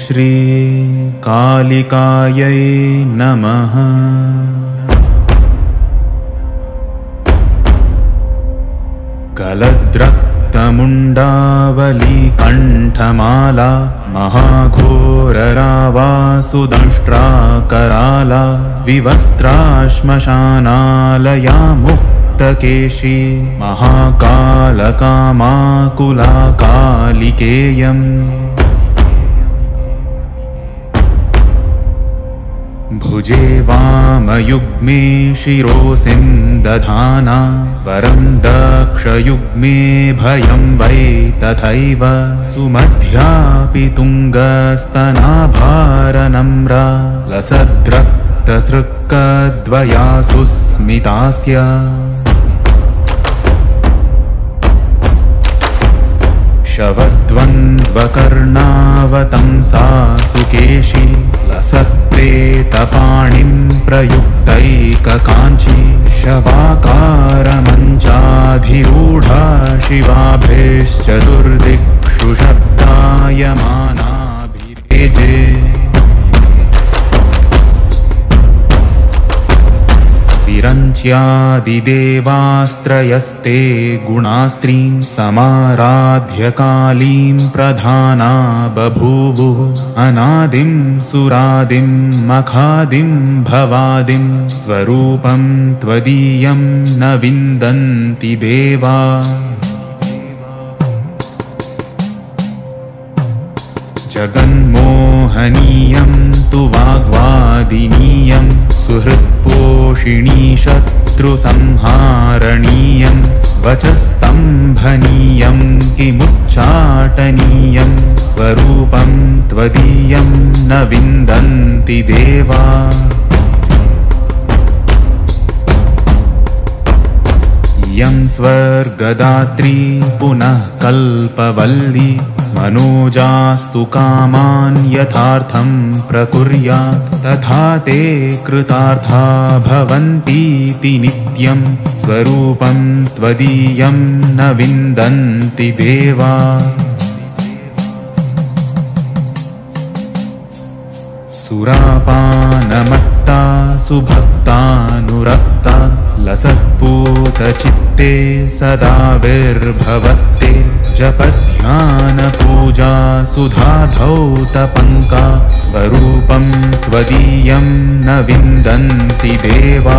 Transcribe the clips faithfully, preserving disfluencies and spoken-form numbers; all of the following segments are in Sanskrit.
श्री कालिकायै नमः। गलद्रक्तमुण्डावली कण्ठमाला महाघोररावासुदंष्ट्रा कराला विवस्त्राश्मशानालया मुक्तकेशी महाकालकामाकुला कालिकेयम्। भुजे वामयुग्मे शिरोसिं दधाना वरं दक्षयुग्मे भयं वै तथैव सुमध्यापि तुङ्गस्तनाभारनम्रा लसद्रक्तसृक्कद्वया सुस्मितास्य। शवद्वन्द्वकर्णावतंसा सुकेशी लसत्प्रेतपाणिं प्रयुक्तैककाञ्ची शवाकारमञ्चाधिरूढा शिवाभिश्चतुर्दिक्षु शब्दायमानाभिरेजे। विरञ्च्यादिदेवास्त्रयस्ते गुणास्त्रीं समाराध्य कालीं प्रधाना बभूवुः। अनादिं सुरादिं मखादिं भवादिं स्वरूपं त्वदीयं न विन्दन्ति देवा। जगन्मोहनीयं तु वाग्वादिनीयं सुहृत्पोषिणी शत्रुसंहारणीयं वचस्तम्भनीयं किमुच्चाटनीयं स्वरूपं त्वदीयं न विन्दन्ति देवा। यं स्वर्गदात्री पुनः कल्पवल्ली मनोजास्तु कामान् यथार्थं प्रकुर्यात् तथा ते कृतार्था भवन्तीति नित्यं स्वरूपं त्वदीयं न विन्दन्ति देवा। सुरापानमत्ता सुभक्तानुरक्ता लसत्पूतचित्ते सदा विर्भवत्ते जपध्यानपूजा सुधाधौतपङ्का स्वरूपं त्वदीयं न विन्दन्ति देवा।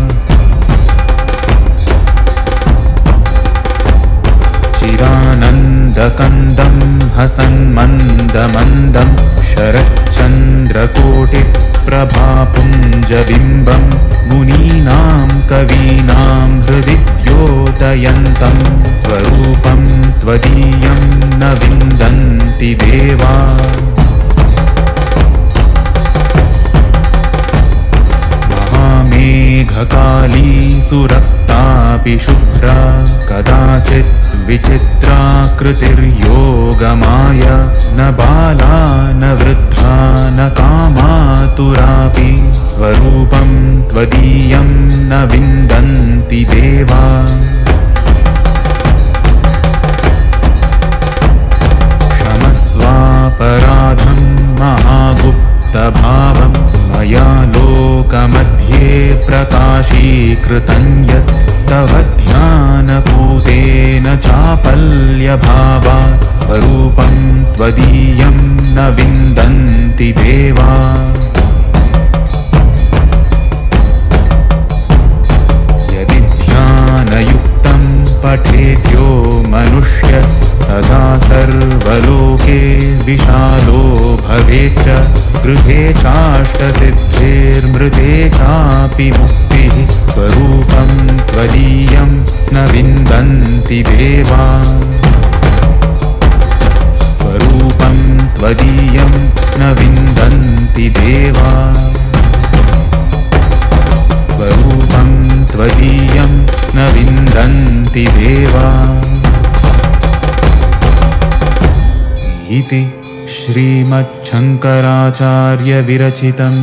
चिदानन्दकन्दं हसन्मन्दमन्दं शरच्चन्द्रकोटिप्रभापुञ्जबिम्बं मुनीनां कवीनां हृदि द्योतयन्तं स्वरूपं त्वदीयं न विन्दन्ति देवा। महामेघकाली सुरक्तापि शुभ्रा कदाचित् विचित्राकृतिर्योगमाय न बाला न वृद्धा न कामातुरापि स्वरूपं त्वदीयं न विन्दन्ति देवा। क्षमस्वापराधं महागुप्तभावं मया लोकमध्ये प्रकाशीकृतं यत् तव ध्यानपूतेन चापल्यभावात् स्वरूपं त्वदीयं न विन्दन्ति देवा। यदि ध्यानयुक्तं पठेद्यो मनुष्यस्तदा सर्वलोके विशालो भवेच्च गृहे चाष्टसिद्धिर्मृते चापि मुक्तिः स्वरूपं त्वदीयं न विन्दन्ति देवा। स्वरूपं त्वदीयं न विन्दन्ति देवा। स्वरूपं त्वदीयं न विन्दन्ति देवा। इति श्रीमच्छङ्कराचार्यविरचितं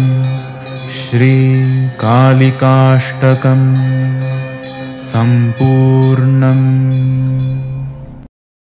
श्रीकालिकाष्टकं सम्पूर्णम्।